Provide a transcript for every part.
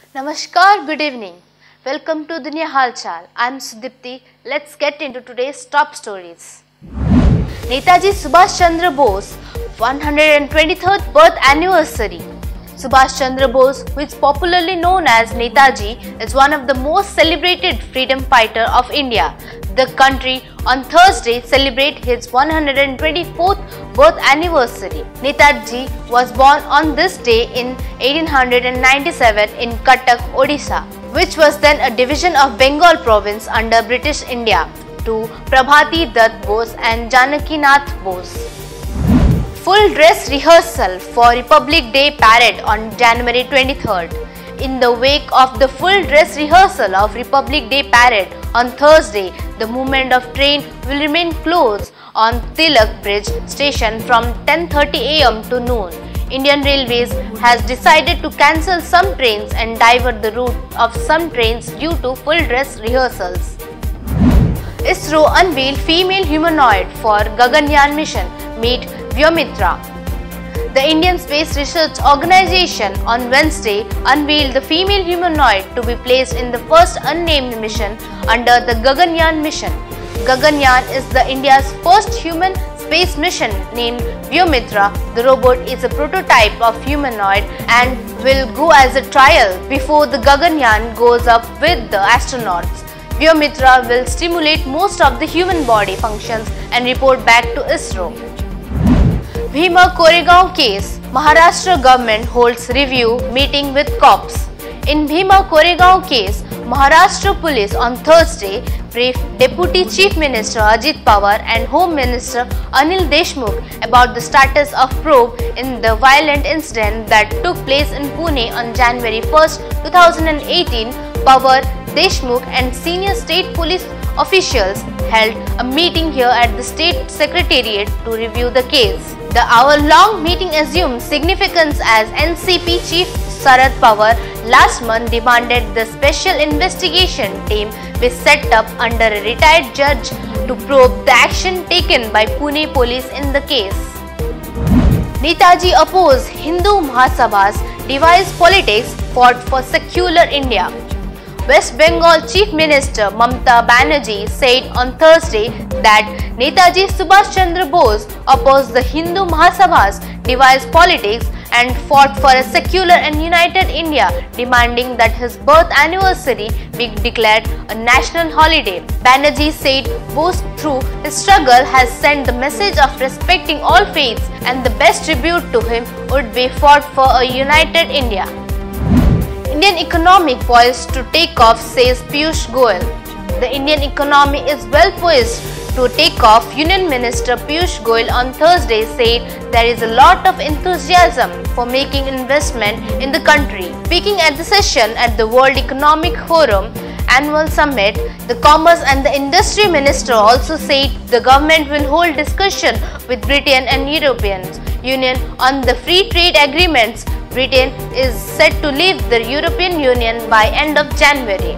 Namaskar, good evening. Welcome to Dunia Halchal. I am Sudipti. Let's get into today's top stories. Netaji Subhash Chandra Bose 123rd birth anniversary. Subhash Chandra Bose, who is popularly known as Netaji, is one of the most celebrated freedom fighter of India. The country on Thursday celebrated his 124th birth anniversary. Netaji was born on this day in 1897 in Cuttack, Odisha, which was then a division of Bengal province under British India, to Prabhati Dutt Bose and Janaki Nath Bose. Full dress rehearsal for Republic Day parade on January 23rd. In the wake of the full dress rehearsal of Republic Day parade on Thursday, the movement of train will remain closed on Tilak Bridge station from 10:30 am to noon. Indian Railways has decided to cancel some trains and divert the route of some trains due to full dress rehearsals. ISRO unveiled female humanoid for Gaganyaan mission, meet Vyomitra. The Indian Space Research Organization on Wednesday unveiled the female humanoid to be placed in the first unnamed mission under the Gaganyaan mission. Gaganyaan is the India's first human space mission named Vyomitra. The robot is a prototype of humanoid and will go as a trial before the Gaganyaan goes up with the astronauts. Vyomitra will stimulate most of the human body functions and report back to ISRO. Bhima Koregaon case, Maharashtra government holds review meeting with cops. In Bhima Koregaon case, Maharashtra police on Thursday briefed Deputy Chief Minister Ajit Pawar and Home Minister Anil Deshmukh about the status of probe in the violent incident that took place in Pune on January 1, 2018. Pawar, Deshmukh and senior state police officials held a meeting here at the State Secretariat to review the case. The hour-long meeting assumed significance as NCP Chief Sharad Pawar last month demanded the special investigation team be set up under a retired judge to probe the action taken by Pune police in the case. Netaji opposed Hindu Mahasabha's devised politics, fought for secular India. West Bengal Chief Minister Mamata Banerjee said on Thursday that Netaji Subhash Chandra Bose opposed the Hindu Mahasabha's devised politics and fought for a secular and united India, demanding that his birth anniversary be declared a national holiday. Banerjee said Bose through his struggle has sent the message of respecting all faiths, and the best tribute to him would be fought for a united India. Indian economy poised to take off, says Piyush Goyal. The Indian economy is well poised to take off. Union Minister Piyush Goyal on Thursday said there is a lot of enthusiasm for making investment in the country. Speaking at the session at the World Economic Forum Annual Summit, the Commerce and the Industry Minister also said the government will hold discussion with Britain and European Union on the free trade agreements. Britain is set to leave the European Union by end of January.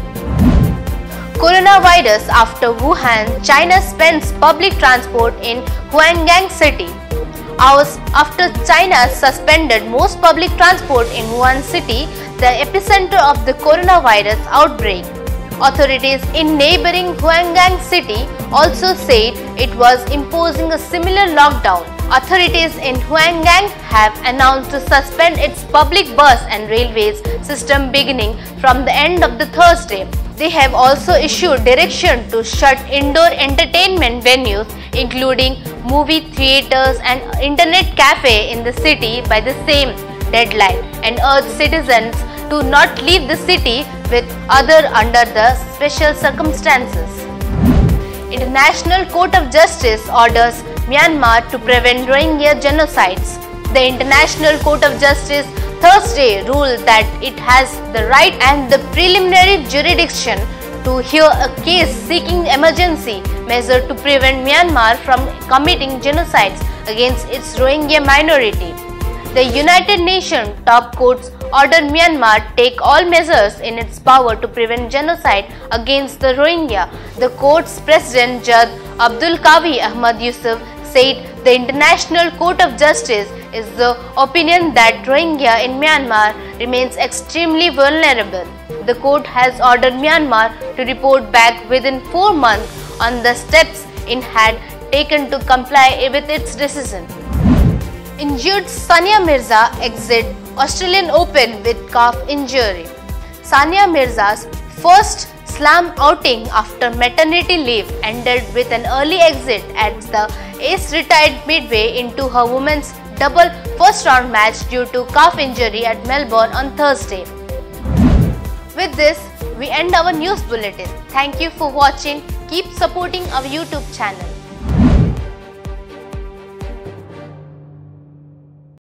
Coronavirus after Wuhan, China spends public transport in Huanggang city. Hours after China suspended most public transport in Wuhan city, the epicenter of the coronavirus outbreak. Authorities in neighboring Huanggang city also said it was imposing a similar lockdown. Authorities in Huanggang have announced to suspend its public bus and railways system beginning from the end of the Thursday. They have also issued direction to shut indoor entertainment venues including movie theaters and internet cafe in the city by the same deadline, and urged citizens to not leave the city with other under the special circumstances. International Court of Justice orders Myanmar to prevent Rohingya genocides. The International Court of Justice Thursday ruled that it has the right and the preliminary jurisdiction to hear a case seeking emergency measure to prevent Myanmar from committing genocides against its Rohingya minority. The United Nations top courts ordered Myanmar take all measures in its power to prevent genocide against the Rohingya. The court's president Judge Abdul Kavi Ahmad Yusuf said The International Court of Justice is the opinion that Rohingya in Myanmar remains extremely vulnerable. The court has ordered Myanmar to report back within 4 months on the steps it had taken to comply with its decision. Injured Sania Mirza exit Australian Open with calf injury. Sania Mirza's first slam outing after maternity leave ended with an early exit as the ace retired midway into her women's double first round match due to calf injury at Melbourne on Thursday. With this, we end our news bulletin. Thank you for watching. Keep supporting our YouTube channel.